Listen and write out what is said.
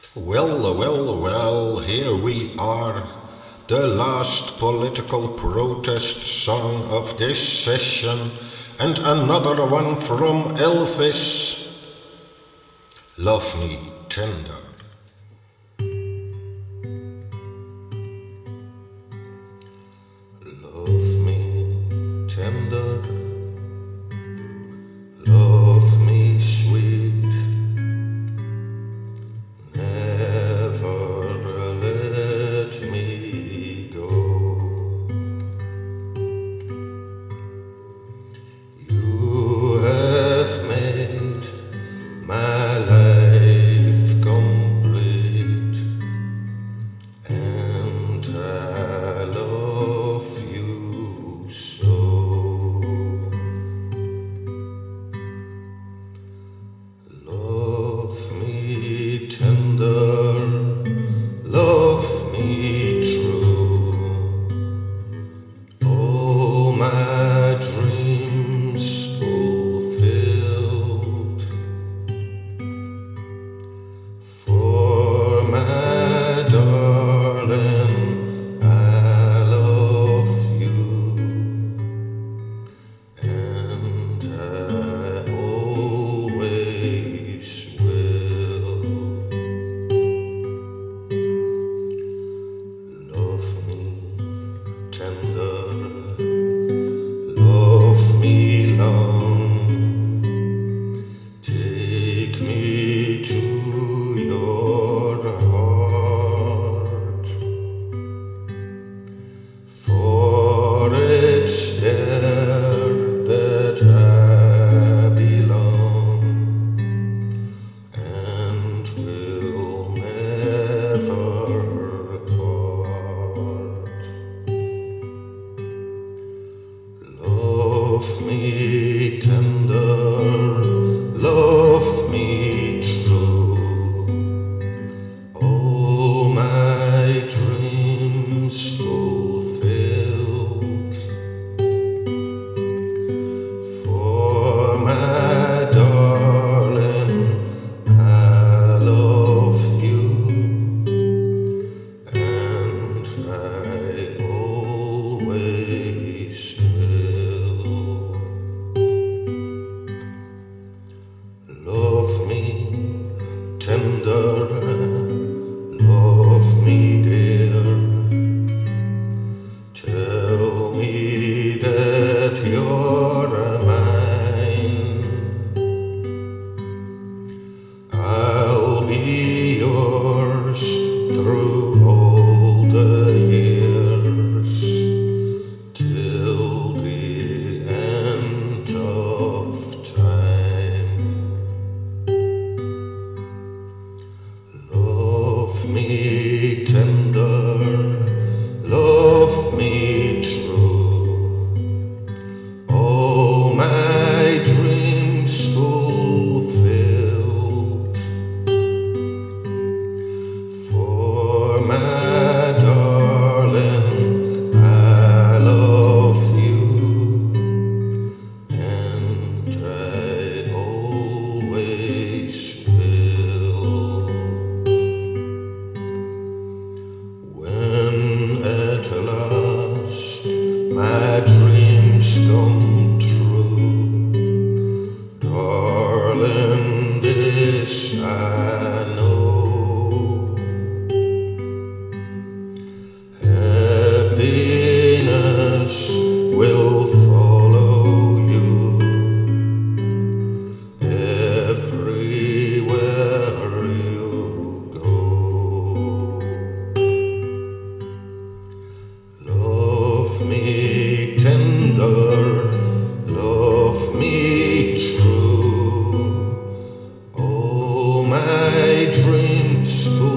Well, here we are, the last political protest song of this session, and another one from Elvis. Love Me Tender. Love me tender, love me sweet. My life complete, and I love you so. Love me tender, love me true. All my dreams fulfilled. For my darling, I love you, and I always will. Love me tender, love me long. Take me to your heart, for it's there that I belong, and will never part. Love me tender, love me true. All my dreams fulfilled. For my darling, I love you, and I always will. Love me tender, love me dear. Tell me that you're mine. I'll be yours through all the years, till the end of time. Love me tender, love me true. All my dreams fulfilled. For my darling, I love you, and I always will. When at last my dreams come true, darling, this I know. Happiness will follow you everywhere you go. Love me tender, love me true. All my dreams